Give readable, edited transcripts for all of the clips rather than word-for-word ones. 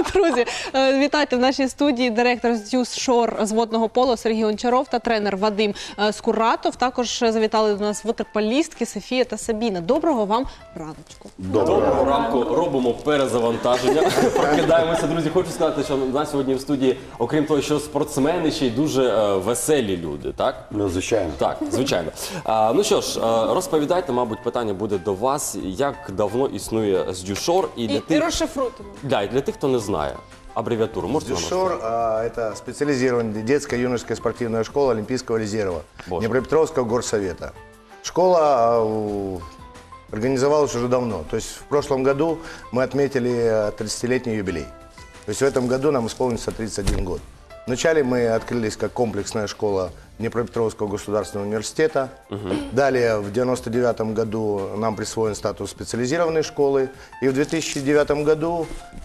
Друзі, вітайте в нашій студії директор з Дюсшор з водного поло Сергій Гончаров та тренер Вадим Скуратов. Також завітали до нас вотерполістки Софія та Сабіна. Доброго вам раночку. Доброго ранку. Робимо перезавантаження. Прокидаємося, друзі. Хочу сказати, що у нас сьогодні в студії, окрім того, що спортсмени, ще й дуже веселі люди, так? Ну, звичайно. Так, звичайно. Ну що ж, розповідайте, мабуть, питання буде до вас, як давно існує з Дюсшор І розшифруйте. Да, і для тих, хто не знає. Аббревиатуру можете нам Дюсшор это специализированная детская юношеская спортивная школа Олимпийского резерва Днепропетровского горсовета. Школа организовалась уже давно. То есть в прошлом году мы отметили 30-летний юбилей. То есть в этом году нам исполнится 31 год. Вначале мы открылись как комплексная школа Днепропетровского государственного университета. Далее в 1999 году нам присвоен статус специализированной школы. И в 2009 году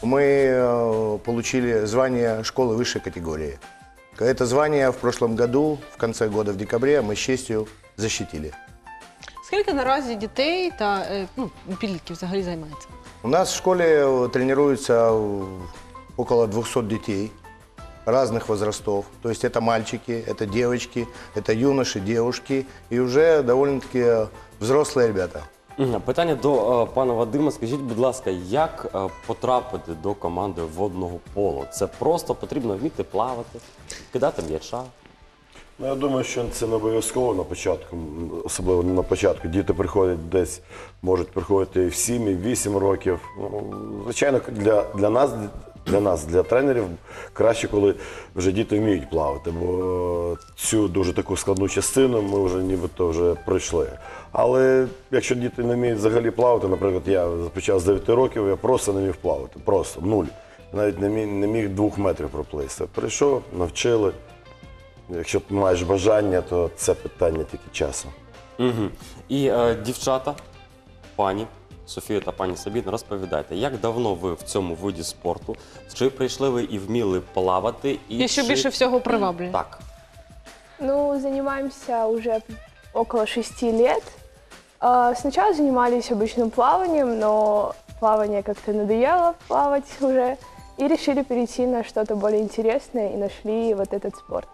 мы получили звание школы высшей категории. Это звание в прошлом году, в конце года, в декабре, мы с честью защитили. Скільки наразі дітей та підлітків взагалі займається? У нас в школе тренируется около 200 детей разных возрастов. То есть это мальчики, это девочки, это юноши, девушки и уже довольно-таки взрослые ребята. Питання до пана Вадима. Скажіть, будь ласка, як потрапити до команди водного поло? Це просто потрібно вміти плавати, кидати м'яча? Ну, я думаю, що це не обов'язково на початку, особливо на початку. Діти приходять десь, можуть приходити і в 7, і в 8 років. Ну, звичайно, для нас, для тренерів, краще, коли вже діти вміють плавати, бо цю дуже таку складну частину ми вже нібито вже пройшли. Але якщо діти не вміють взагалі плавати, наприклад, я почав з 9 років, я просто не міг плавати, просто, нуль. Навіть не міг 2 метрів проплисти. Прийшов, навчили. Якщо ти маєш бажання, то це питання тільки часу. І дівчата, пані Софія та пані Сабіна, розповідайте, як давно ви в цьому виді спорту? Чи прийшли ви і вміли плавати? І що більше всього приваблює? Так. Ну, занимаемся уже около 6 лет. Сначала занимались обычным плаванием, но плавание как-то надоело плавать уже. И решили перейти на что-то более интересное и нашли вот этот спорт.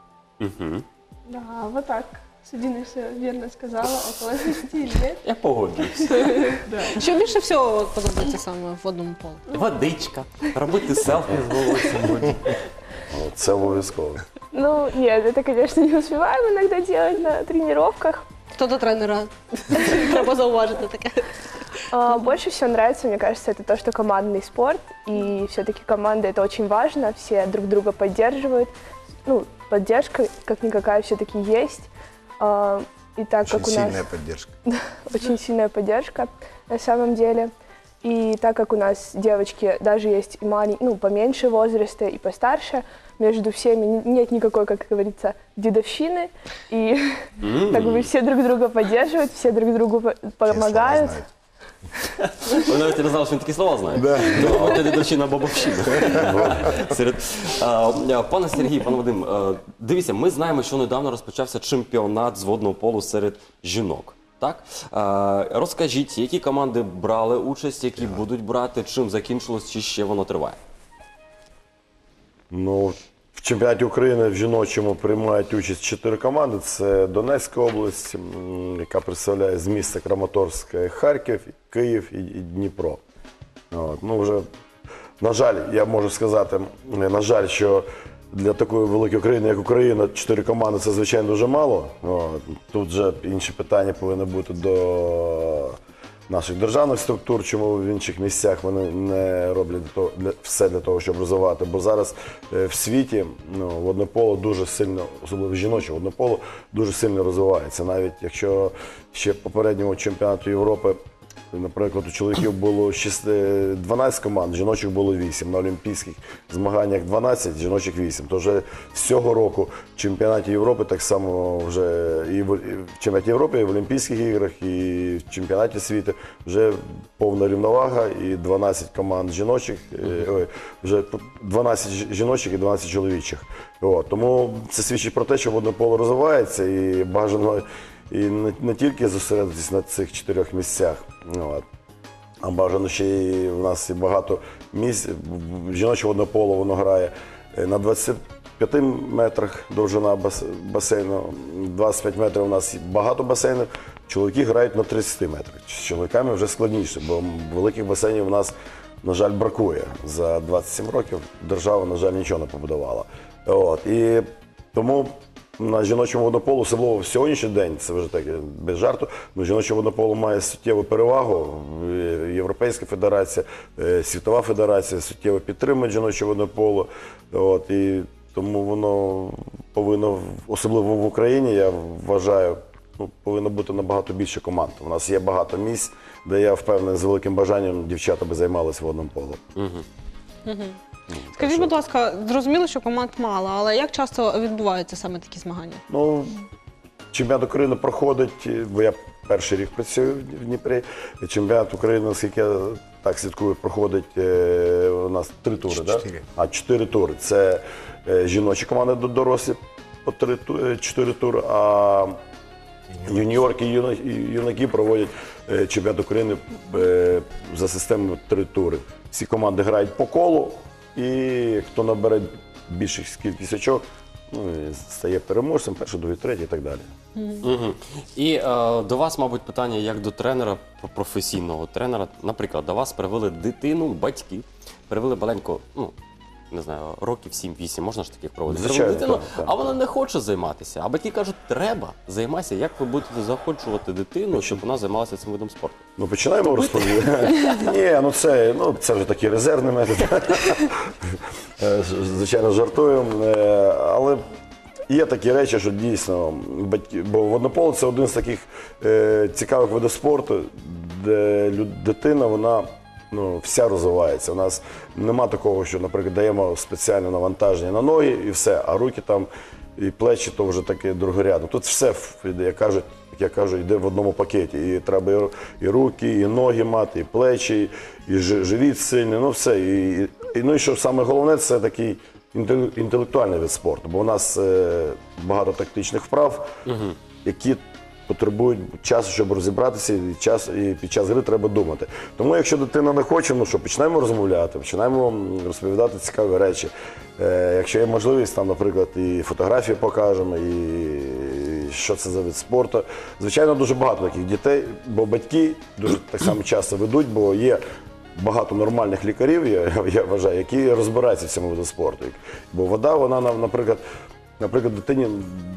Да, вот так. Сабина все верно сказала, около 6 лет. Я погоджуюсь. Що більше всього подобається саме в водному поло? Водичка, робити селфі з волоссям. Це обов'язково. Ну, нет, это, конечно, не успеваем иногда делать на тренировках. Хто до тренера? Треба зауважити таке. Больше всего нравится, мне кажется, это то, что командный спорт. И все-таки команда — это очень важно, все друг друга поддерживают. Ну, поддержка, как-никакая, все-таки есть. И так Очень как у нас... сильная поддержка. Очень сильная поддержка на самом деле. И так как у нас девочки даже есть поменьше возраста и постарше, между всеми нет никакой, как говорится, дедовщины. И как бы все друг друга поддерживают, все друг другу помогают. Ви навіть не знали, що він такі слова знає? Да. Це дедовщина, бабовщина. Пане Сергій, пане Вадим, дивіться, ми знаємо, що недавно розпочався чемпіонат з водного полу серед жінок. Так? Розкажіть, які команди брали участь, які будуть брати, чим закінчилось, чи ще воно триває? Ну, в чемпіонаті України в жіночому приймають участь 4 команди. Це Донецька область, яка представляє з міста Краматорська, Харків, Київ і Дніпро. Ну, вже, на жаль, я можу сказати, на жаль, що для такої великої країни, як Україна, 4 команди – це, звичайно, дуже мало. Тут вже інші питання повинні бути до наших державних структур, чому в інших місцях вони не роблять все для того, щоб розвивати. Бо зараз в світі водне поло дуже сильно, особливо жіноче водне поло, дуже сильно розвивається. Навіть якщо ще попередньому чемпіонату Європи, наприклад, у чоловіків було 12 команд, жіночих було 8. На олімпійських змаганнях 12, жіночих 8. То вже з цього року в чемпіонаті Європи так само вже і в чемпіонаті Європи, і в Олімпійських іграх, і в чемпіонаті світу вже повна рівновага і 12 команд жіночих, вже 12 жіночих і 12 чоловічих. Тому це свідчить про те, що водне поло розвивається і бажано і не тільки зосередитись на цих 4 місцях. А бажано ще й у нас є багато місць. Жіноче водне поло воно грає на 25 метрах довжина басейну, 25 метрів у нас багато басейнів, чоловіки грають на 30 метрах. З чоловіками вже складніше, бо великих басейнів у нас, на жаль, бракує. За 27 років держава, на жаль, нічого не побудувала. І тому на жіночому водополу, особливо в сьогоднішній день, це вже так без жарту, жіноче водополо має суттєву перевагу. Європейська федерація, світова федерація суттєво підтримує жіноче водополо. І тому воно повинно, особливо в Україні, я вважаю, повинно бути набагато більше команд. У нас є багато місць, де я впевнений, з великим бажанням дівчата би займалися водним полом. Скажіть, будь ласка, зрозуміло, що команд мало, але як часто відбуваються саме такі змагання? Чемпіонат України проходить, бо я перший рік працюю в Дніпрі. Чемпіонат України, наскільки я так слідкую, проходить у нас 3 тури. 4. 4 тури. Це жіночі команди дорослі по 4 тури, а юніорки і юнаки проводять чемпіонат України за системою 3 тури. Всі команди грають по колу, і хто набере більшу кількість очок, стає переможцем, перший, другий, третій і так далі. І до вас, мабуть, питання як до тренера, професійного тренера. Наприклад, до вас привели дитину, батьки, привели маленьку, не знаю, років 7-8, можна ж таких проводити? Звичайно, дитину, так. а вона не хоче займатися. А батьки кажуть, треба, займайся. Як ви будете заохочувати дитину, щоб вона займалася цим видом спорту? Починаємо розповідати. Ні, це вже такий резервний метод. Звичайно, жартуємо. Але є такі речі, що дійсно, бо воднополо – це один з таких цікавих видів спорту, де дитина, вона вся розвивається. У нас нема такого, що, наприклад, даємо спеціальне навантаження на ноги і все, а руки там і плечі то вже таке другорядно. Тут все, як я кажу, йде в одному пакеті. І треба і руки, і ноги мати, і плечі, і живіт сильний, все. І що саме головне, це такий інтелектуальний вид спорту, бо у нас багато тактичних вправ, які потребують часу, щоб розібратися, і під час гри треба думати. Тому якщо дитина не хоче, що починаємо розмовляти, починаємо розповідати цікаві речі. Якщо є можливість, там, наприклад, і фотографії покажемо, і що це за вид спорту. Звичайно, дуже багато таких дітей, бо батьки дуже так само часто ведуть, бо є багато нормальних лікарів, я вважаю, які розбираються в цьому виду спорту. Бо вода, вона, наприклад, дитині,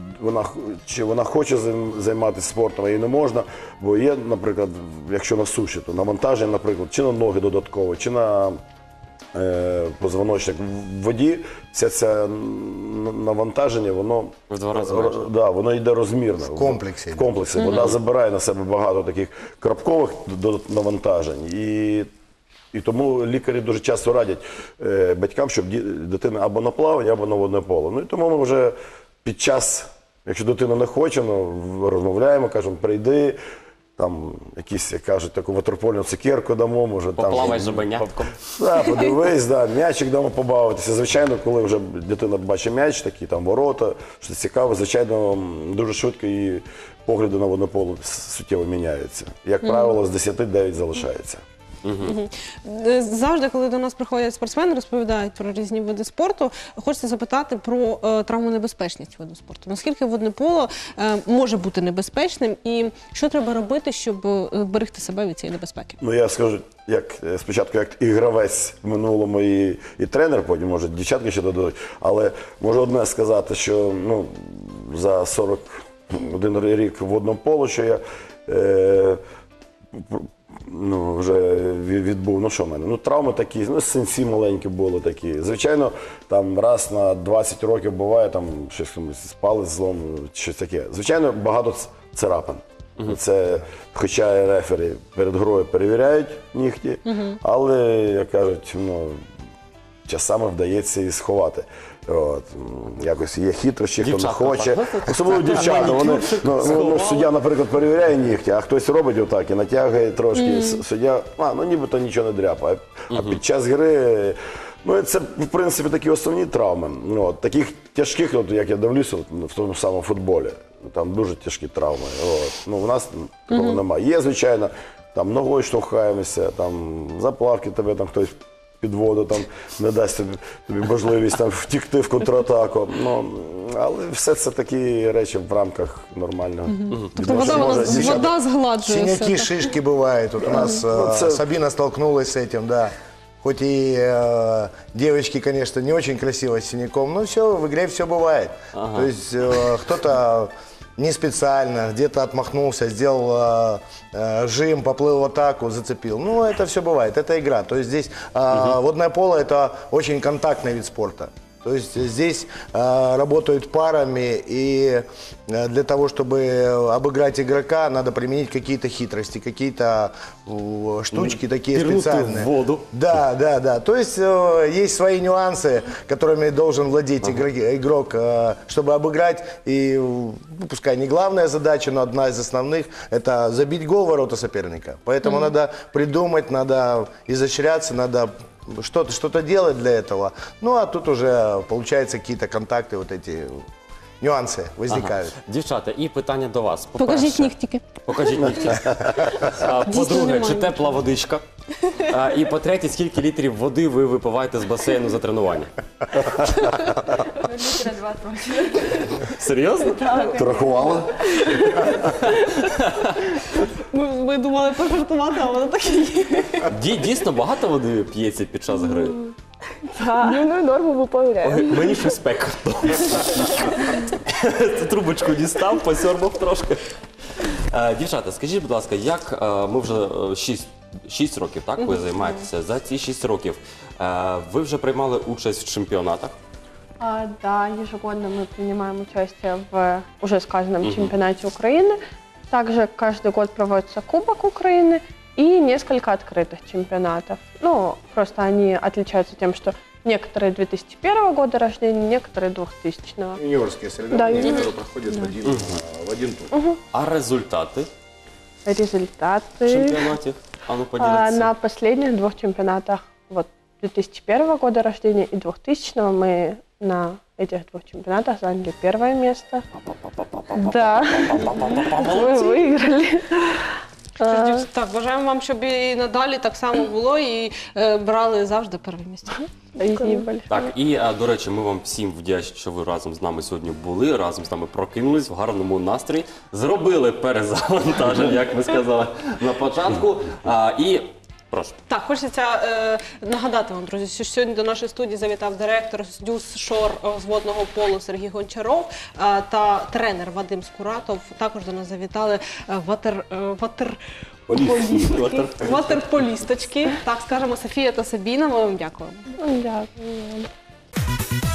чи вона хоче займатися спортом, а їй не можна, бо є, наприклад, якщо на суші, то навантаження, наприклад, чи на ноги додатково, чи на позвоночник. В воді це навантаження, воно в 2 рази менше. Воно йде розмірно. В комплексі. В комплексі. Вода забирає на себе багато таких крапкових навантажень. І тому лікарі дуже часто радять батькам, щоб дитина або на плавання, або на водне поло. І тому ми вже під час, якщо дитина не хоче, розмовляємо, кажемо, прийди, там якісь, як кажуть, таку ватерпольну цукерку дамо, може там. Поплавай жабенятком. Подивись, м'ячик дамо побавитися. Звичайно, коли вже дитина бачить м'яч, такі там ворота, щось цікаве, звичайно, дуже швидко і погляди на водне поло суттєво міняються. Як правило, з 10 9 залишається. Завжди, коли до нас приходять спортсмени, розповідають про різні види спорту, хочеться запитати про травмонебезпечність виду спорту. Наскільки водне поло може бути небезпечним і що треба робити, щоб берегти себе від цієї небезпеки? Я скажу, спочатку як і гравець в минулому, і тренер, потім, може, дівчатки ще додадуть, але можу одне сказати, що за 41 рік в водному поло, що я вже відбув, що в мене? Травми такі, синці маленькі були такі. Звичайно, там раз на 20 років буває, там щось палець злом, щось таке. Звичайно, багато царапин. Це, хоча рефері перед грою перевіряють нігті, але, як кажуть, часами вдається і сховати. Якось є хитрощі, хто не хоче. Особливо дівчата. Суддя, наприклад, перевіряє нігті, а хтось робить отак і натягує трошки. Суддя, нібито нічого не дряпає. А під час гри, це, в принципі, такі основні травми. Таких тяжких, як я дивлюся в тому самому футболі. там дуже тяжкі травми. От. Ну, у нас такого немає. Є, звичайно, там ногою штовхаємося, там заплавки тебе там хтось під воду там не дасть тобі можливість там втікти в контратаку. Ну, але все це такі речі в рамках нормального. Тобто вода згладжує все. Синяки, шишки бывают. Вот у нас Сабина столкнулась с этим, да. Хоть и девочки, конечно, не очень красиво с синяком, но все, в игре все бывает. То есть кто-то не специально, где-то отмахнулся, сделал жим, поплыл в атаку, зацепил. Ну, это все бывает, это игра. То есть здесь водное поло – это очень контактный вид спорта. То есть здесь работают парами, и для того, чтобы обыграть игрока, надо применить какие-то хитрости, какие-то штучки такие Пірнути специальные. в воду. Да, да, да. То есть есть свои нюансы, которыми должен владеть игрок, чтобы обыграть. И, ну, пускай не главная задача, но одна из основных – это забить гол в ворота соперника. Поэтому надо придумать, надо изощряться, надо что-то делать для этого. Ну, а тут уже, получается, какие-то контакты, вот эти нюансы возникают. Дівчата, і питання до вас. Покажіть нігтики. Покажіть нігті. По-друге, немає. чи тепла водичка? І по-третє, скільки літрів води ви випиваєте з басейну за тренування? Литра 2 точно. Серйозно? Ти рахувала? Ми думали пожартувати, а воно так і є. Дійсно багато води п'ється під час гри? Дневную норму выполняем. Ой, мені щось пекарно. Трубочку дістав, посьорбав трошки. Дівчата, скажіть, будь ласка, як ми вже 6 років, так, ви займаєтеся? За ці 6 років ви вже приймали участь в чемпіонатах? Да, ежегодно мы принимаем участие в уже сказанном чемпионате Украины. Также каждый год проводится Кубок Украины и несколько открытых чемпионатов. Ну, просто они отличаются тем, что некоторые 2001 года рождения, некоторые 2000-го. Юниорские соревнования, Да, которые проходят в один тур. А результати Результаты чемпіонатів? А ну поділіться. на последних 2 чемпионатах, вот 2001 года рождения и 2000 мы на этих 2 чемпионатах заняли 1 место. Да, мы выиграли. Так, бажаємо вам, щоб і надалі так само було, і брали завжди перше місце. Спасибо. Так, і, до речі, ми вам всім вдячні, що ви разом з нами сьогодні були, разом з нами прокинулись в гарному настрої, зробили перезавантаження, як ми сказали на початку. І прошу. Так, хочеться нагадати вам, друзі, що сьогодні до нашої студії завітав директор з Дюс Шор з водного полу Сергій Гончаров та тренер Вадим Скуратов. Також до нас завітали ватерполісточки, так скажемо, Софія та Сабіна. Ми вам дякуємо. Дякую.